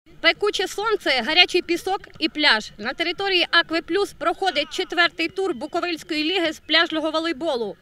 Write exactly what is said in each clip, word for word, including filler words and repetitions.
Пекуче сонце, гарячий пісок і пляж. На території Акви Плюс проходить четвертий тур Буковельської ліги з пляжного волейболу.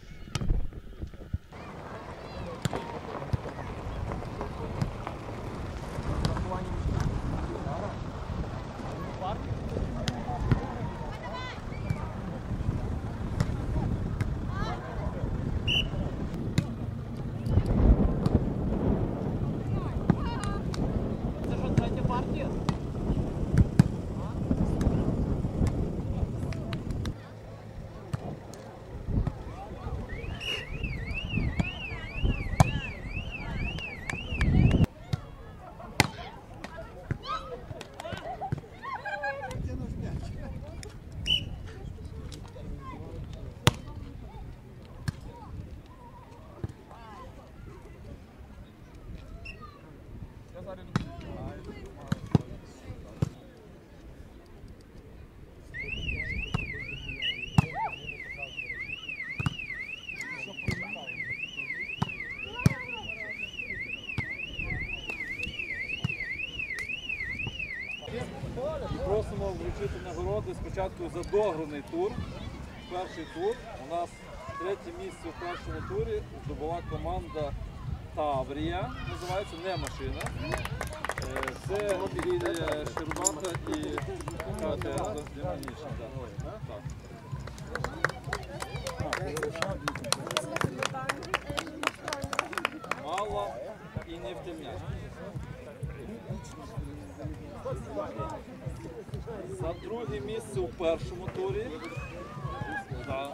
Просимо вручити нагороди спочатку за дограний тур. Перший тур. У нас третє місце в першому турі здобула команда Таврія, називається, не машина. Це Лілія Щербата і Катя Демонічна. Мало і не втемняш. За друге місце у першому турі. Да,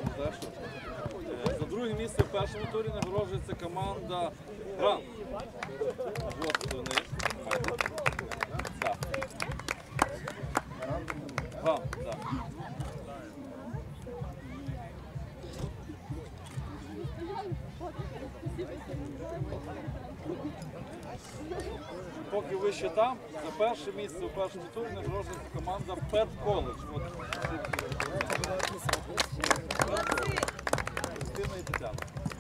за друге місце в першому турі нагороджується команда Гран. Ось вони. Да. Гран, так. Поки ви ще там, за перше місце у першому турі нагороджується команда Пет Коледж. Кристина і Тетяна.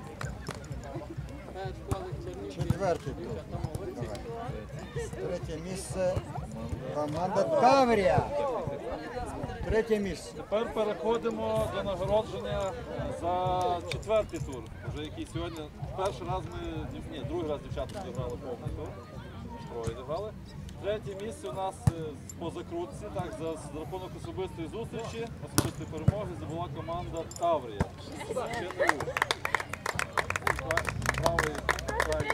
Четвертий тур. Третє місце команда Таврія. Третє місце. Тепер переходимо до нагородження за четвертий тур, вже який сьогодні перший раз ми, ні, другий раз дівчата зіграли повний тур. Троє зіграли. Третє місце у нас по закрутці, так, за, за рахунок особистої зустрічі, особистої перемоги здобула команда Таврія. Ще не у. Правий, правий,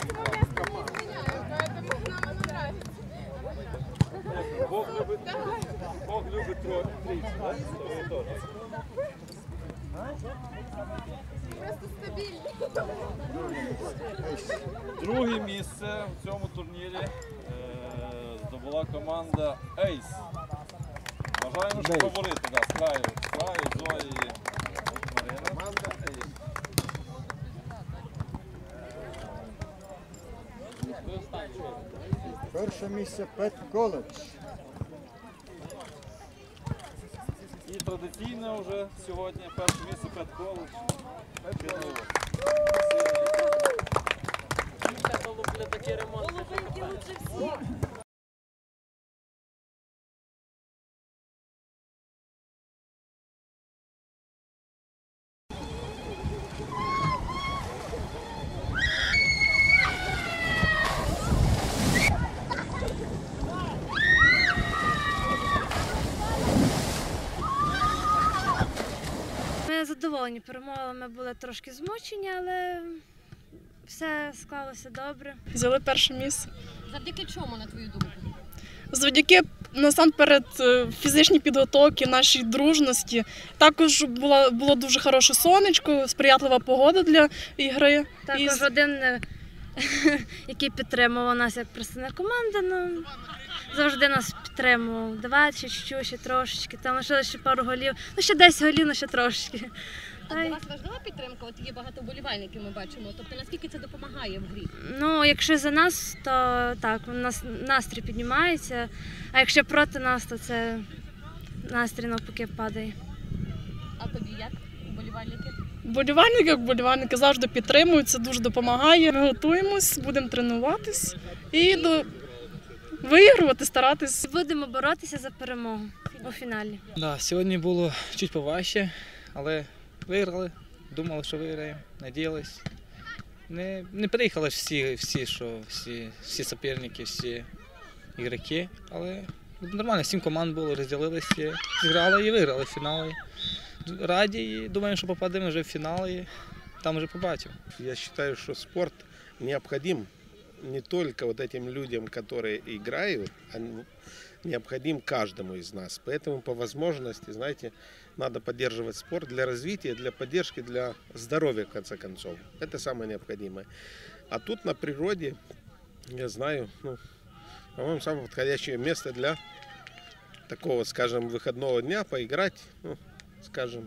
Бог любить, Бог любить трійці, так? Просто стабільні. Друге місце в цьому турнірі е, здобула команда Ейс. Вважаємо, що фаворити, да, з краю, з краю, Зої і Марина. Команда Ейс. Перше місце Пет Коледж. І традиційно вже сьогодні перше місце Пет Коледж. Ми задоволені перемогами, були трошки змучені, але все склалося добре. Взяли перше місце. Завдяки чому, на твою думку? Завдяки, насамперед, фізичній підготовці, нашій дружності. Також було, було дуже хороше сонечко, сприятлива погода для ігри. Також І... один, який підтримував нас як представник команди, ну, завжди нас підтримував. Давай, ще чуть-чуть, ще трошечки, там лишилося ще пару голів, ну ще десять голів, ну ще трошечки. А для вас важлива підтримка? От є багато вболівальників, ми бачимо. Тобто наскільки це допомагає в грі? Ну, якщо за нас, то так, у нас настрій піднімається, а якщо проти нас, то це настрій навпаки падає. А тобі як, вболівальники? Вболівальники, як вболівальники, завжди підтримують, це дуже допомагає. Ми готуємось, будемо тренуватись і до... виігрувати, старатись. Будемо боротися за перемогу у фіналі. Да, сьогодні було чуть поважче, але виграли. Думали, що виграємо, надіялись. Не, не приїхали ж всі, всі, що, всі, всі суперники, всі ігроки, але нормально, сім команд було, розділилися, зіграли і виграли фінали. Раді і думаємо, що попадемо вже в фінал і там вже побачимо. Я считаю, что спорт необходим не только вот этим людям, которые играют, а необходим каждому из нас. Поэтому по возможности, знаете, надо поддерживать спорт для развития, для поддержки, для здоровья, в конце концов. Это самое необходимое. А тут на природе, я знаю, ну, по-моему, самое подходящее место для такого, скажем, выходного дня, поиграть, ну, скажем,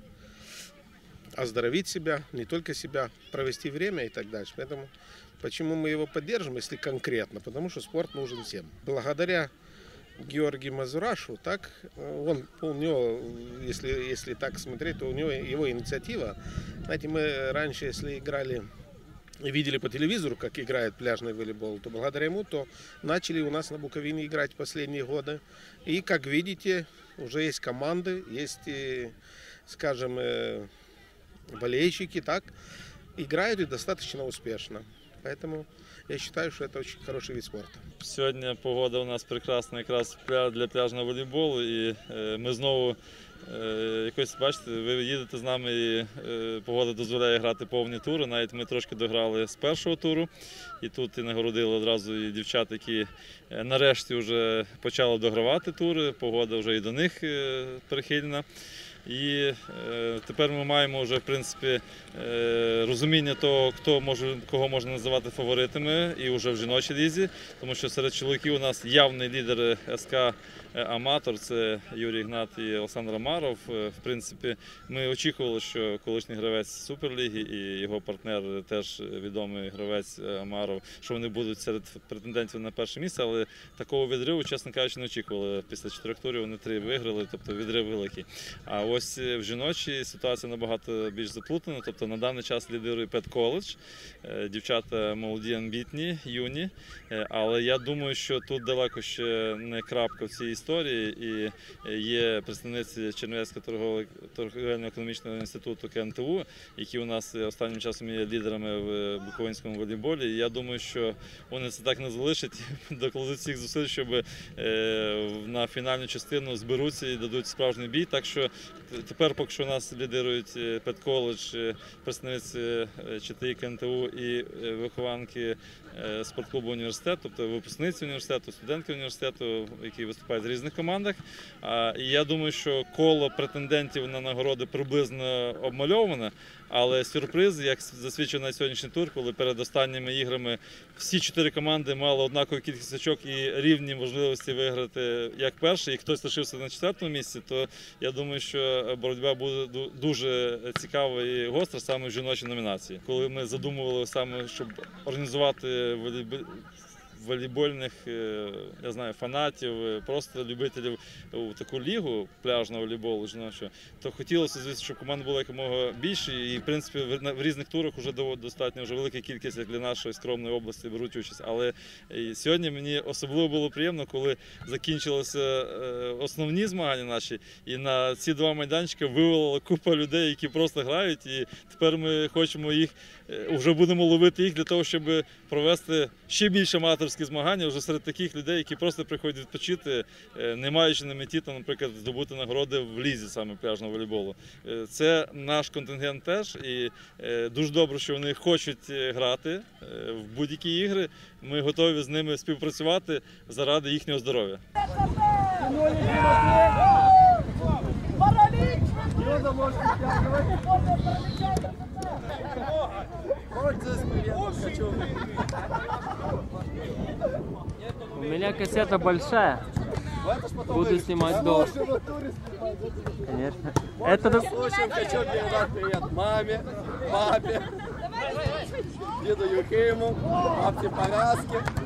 оздоровить себя, не только себя, провести время и так дальше. Поэтому почему мы его поддержим, если конкретно? Потому что спорт нужен всем. Благодаря Георгию Мазурашу, так, он, у него, если, если так смотреть, то у него его инициатива. Знаете, мы раньше, если играли и видели по телевизору, как играет пляжный волейбол, то благодаря ему то начали у нас на Буковине играть в последние годы. И, как видите, уже есть команды, есть, скажем, болельщики, так, играют и достаточно успешно. Поэтому я считаю, что это очень хороший вид спорта. Сьогодні погода у нас прекрасна якраз для пляжного волейболу, і ми знову якось, бачите, ви їдете з нами і погода дозволяє грати повні тури. Навіть ми трошки дограли з першого туру, і тут і нагородили одразу і дівчат, які нарешті вже почали догравати тури, погода вже і до них прихильна. І е, тепер ми маємо вже, в принципі, е, розуміння того, хто може, кого можна називати фаворитами і вже в жіночій лізі, тому що серед чоловіків у нас явний лідер ес ка «Аматор» – це Юрій Ігнат і Олександр Амаров. В принципі, ми очікували, що колишній гравець Суперліги і його партнер, теж відомий гравець Амаров, що вони будуть серед претендентів на перше місце, але такого відриву, чесно кажучи, не очікували. Після чотирьох турів вони три виграли, тобто відрив великий. А ось в жіночій ситуація набагато більш заплутана, тобто на даний час лідирує Педколедж, дівчата молоді, амбітні, юні, але я думаю, що тут далеко ще не крапка в цій історії, і є представниці Чернівецького торговельно-економічного інституту ка ен те у, які у нас останнім часом є лідерами в буковинському волейболі, і я думаю, що вони це так не залишать, докладуть всіх зусиль, щоб на фінальну частину зберуться і дадуть справжній бій, так що тепер, поки що у нас лідирують Педколедж, представниці че те і ка ен те у і вихованки спортклубу університету, тобто випускниці університету, студентки університету, які виступають в різних командах. І я думаю, що коло претендентів на нагороди приблизно обмальоване, але сюрприз, як засвідчив на сьогоднішній тур, коли перед останніми іграми всі чотири команди мали однакову кількість очок і рівні можливості виграти як перший, і хтось лишився на четвертому місці, то я думаю, що боротьба буде дуже цікава і гостра саме в жіночій номінації. Коли ми задумували саме, щоб організувати волейбольних, я знаю, фанатів, просто любителів у таку лігу пляжного волейболу жіночого, то хотілося, звісно, щоб команд було якомога більше, і, в принципі, в різних турах вже достатньо вже велика кількість, як для нашої скромної області, беруть участь. Але сьогодні мені особливо було приємно, коли закінчилися основні змагання наші, і на ці два майданчики вивела купа людей, які просто грають, і тепер ми хочемо їх, вже будемо ловити їх для того, щоб провести ще більше аматорські змагання вже серед таких людей, які просто приходять відпочити, не маючи на меті, там, наприклад, здобути нагороди в лізі саме пляжного волейболу. Це наш контингент теж, і дуже добре, що вони хочуть грати в будь-які ігри. Ми готові з ними співпрацювати заради їхнього здоров'я. У меня кассета большая. Буду снимать долго. Конечно. Это Случаем хочу передать привет маме, папе, деду Юхиму, бабке Параске.